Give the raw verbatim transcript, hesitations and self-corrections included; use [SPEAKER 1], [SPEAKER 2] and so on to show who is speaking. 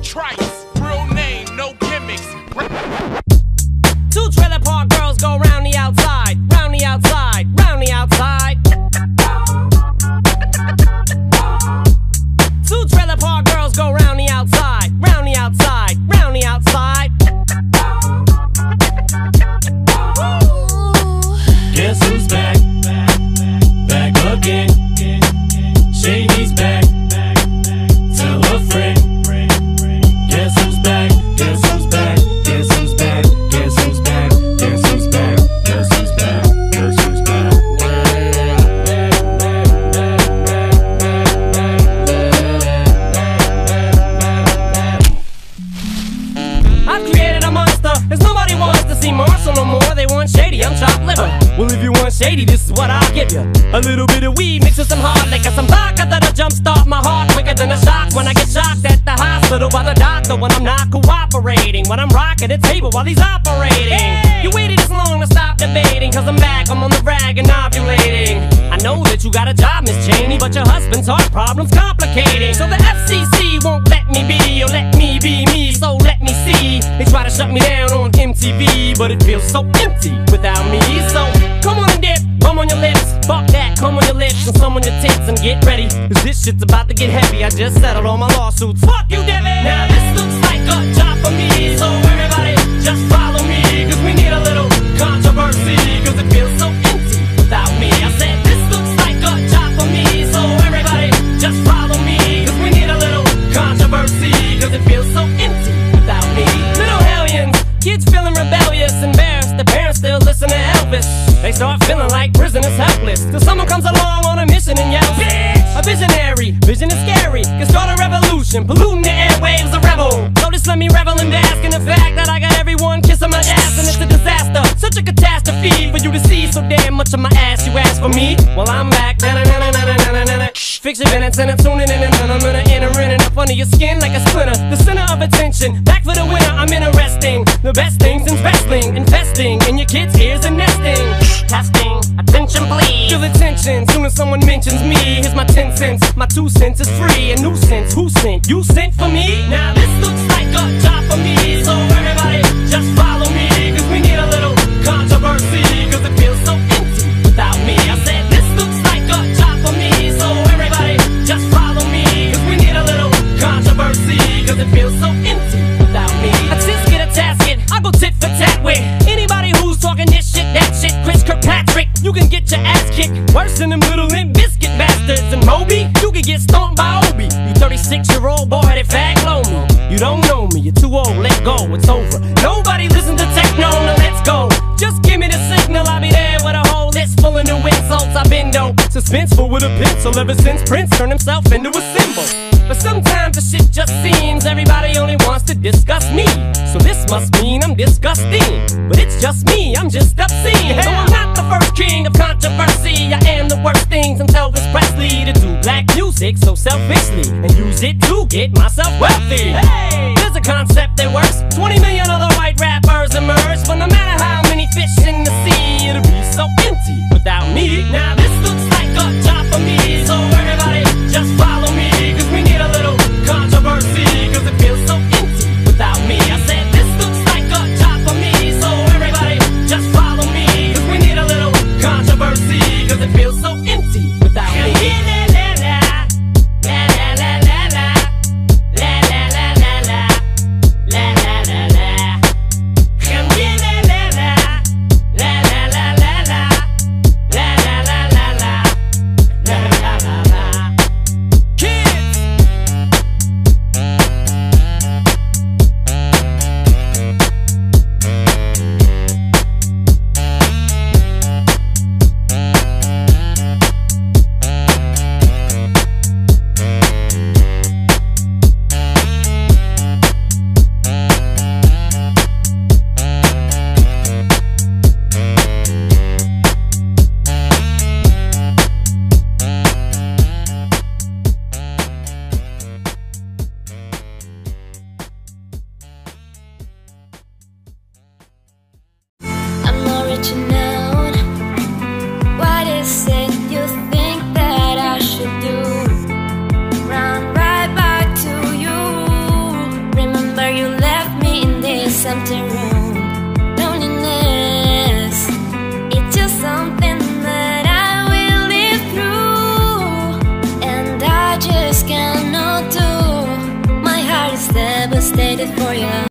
[SPEAKER 1] trice. Real name, no gimmicks.
[SPEAKER 2] Two trailer park girls go round the outside, round the outside, round the outside. Two trailer park girls go round the outside, round the outside, round the outside.
[SPEAKER 3] Guess who's back? Back again. Shady's back. Tell a friend. Guess who's back? Guess who's back? Guess who's back? Guess who's back? Guess who's back? Guess who's back? Guess who's back?
[SPEAKER 2] I've created a monster, cause nobody wants to see Marshall no more. They want Shady, I'm chopped liver. Well, if you want Shady, this is what I'll give you. A little bit of weed mixed with some hard liquor, some vodka that'll jumpstart my heart quicker than a shock when I get shocked at the hospital by the doctor when I'm not cooperating, when I'm rocking the table while he's operating. Hey! You waited this long to stop debating, cause I'm back, I'm on the rag and ovulating. I know that you got a job, Miss Cheney, but your husband's heart problem's complicating. So the F C C won't let me be, or let me be me, so let me see. They try to shut me down on M T V, but it feels so empty without me. So come on and dip, bum on your lips, fuck that, come on your lips and some on your tits and get ready, cause this shit's about to get heavy. I just settled all my lawsuits, fuck you, Debbie. Now this looks like a job for me, so everybody just follow me, cause we need a little controversy, cause it feels so empty without me. I said this looks like a job for me, so everybody just follow me, cause we need a little controversy, cause it feels so empty without me. Little hellions, kids feeling rebellious, embarrassed, the parents still listen to Elvis. They start feeling like prisoners helpless, till someone comes along on a mission and yells, bitch! A visionary, vision is scary, can start a revolution, polluting the airwaves, a rebel. So just let me revel and bask in the fact that I got everyone kissing my ass, and it's a disaster, such a catastrophe for you to see so damn much of my ass. You ask for me, well I'm back. Fix your minutes and I'm tuning in, and I'm gonna enter in and up under your skin like a splinter. The center of attention, back for the winner. I'm interesting, the best things in wrestling, investing in your kids' ears and nesting. Testing, attention please. Feel the tension, soon as someone mentions me. Here's my ten cents, my two cents is free. A nuisance, who sent? You sent for me? Now this looks like a job for me, so everybody just follow me, cause we need a little controversy, cause it feels so empty without me. I said this looks like a job for me, so everybody just follow me, cause we need a little controversy, cause it feels so empty without me. I just get a tasket, I go tit for tat with anybody who's talking this shit, that shit. Chris Kirkpatrick, you can get your ass kicked worse than them little Limp Biscuit bastards. And Moby, you can get stomped by Obi. You thirty-six year old boy that fag blow me. You don't know me, you're too old, let go, it's over. Nobody listen to techno, now let's go. Just give me the signal, I'll be there with a whole list full of new insults. I've been dope, suspenseful with a pencil ever since Prince turned himself into a symbol. But sometimes the shit just seems everybody only wants to discuss me. So this must mean I'm disgusting, but it's just me, I'm just obscene. So I'm not the first king of controversy, I am the worst thing since Elvis Presley to do black music so selfishly and use it to get myself wealthy. Hey, there's a concept that works, twenty million other white rappers emerge, but no matter how many fish in the sea, it'll be so empty without me. Now this looks like a job for me, so everybody just follow me, cause we need a little controversy, cause it feels so empty without me. I said this looks like a job for me, so everybody just follow me, cause we need a little controversy, cause it feels so empty without me.
[SPEAKER 4] something